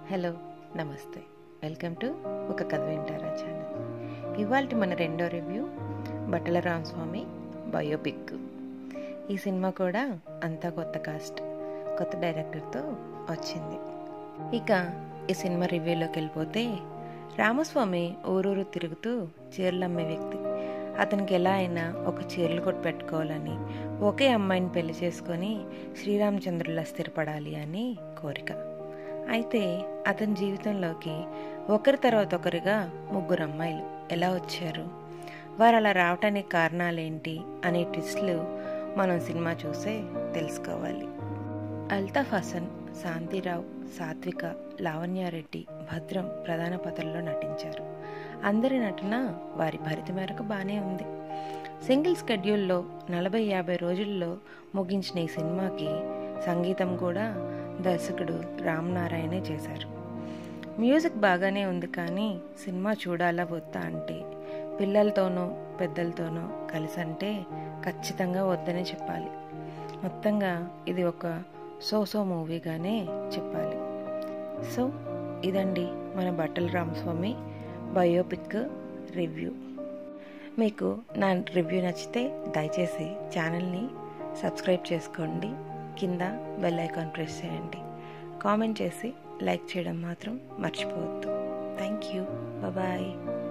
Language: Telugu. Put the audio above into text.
హలో, నమస్తే. వెల్కమ్ టు ఒక కథ వింటారా ఛానల్. ఇవాళ మన రెండో రివ్యూ బట్టల రామస్వామి బయోపిక్. ఈ సినిమా కూడా అంతా కొత్త కాస్ట్, కొత్త డైరెక్టర్తో వచ్చింది. ఇక ఈ సినిమా రివ్యూలోకి వెళ్ళిపోతే, రామస్వామి ఊరూరు తిరుగుతూ చీరలు అమ్మే వ్యక్తి. అతనికి ఎలా అయినా ఒక చీరలు కొట్టు పెట్టుకోవాలని, ఒకే అమ్మాయిని పెళ్లి చేసుకొని శ్రీరామచంద్రులా స్థిరపడాలి అని కోరిక. అయితే అతని జీవితంలోకి ఒకరి తర్వాత ఒకరిగా 3 అమ్మాయిలు ఎలా వచ్చారు, వారు అలా రావటానికి కారణాలేంటి అనే ట్విస్ట్లు మనం సినిమా చూసే తెలుసుకోవాలి. అల్తాఫ్ హసన్, శాంతిరావు, సాత్విక, లావణ్యారెడ్డి, భద్రం ప్రధాన పాత్రల్లో నటించారు. అందరి నటన వారి పరిధి మేరకు బాగానే ఉంది. సింగిల్ స్కెడ్యూల్లో 40-50 రోజుల్లో ముగించిన ఈ సినిమాకి సంగీతం కూడా దర్శకుడు రామ్ నారాయణే చేశారు. మ్యూజిక్ బాగానే ఉంది, కానీ సినిమా చూడాలా వద్దా అంటే, పిల్లలతోనో పెద్దలతోనో కలిసి అంటే ఖచ్చితంగా వద్దనే చెప్పాలి. మొత్తంగా ఇది ఒక సో మూవీగానే చెప్పాలి. సో ఇదండి మన బట్టల రామస్వామి బయోపిక్ రివ్యూ. మీకు నా రివ్యూ నచ్చితే దయచేసి ఛానల్ని సబ్స్క్రైబ్ చేసుకోండి, కింద బెల్ ఐకాన్ ప్రెస్ చేయండి, కామెంట్ చేసి లైక్ చేయడం మాత్రం మర్చిపోవద్దు. Thank you, bye.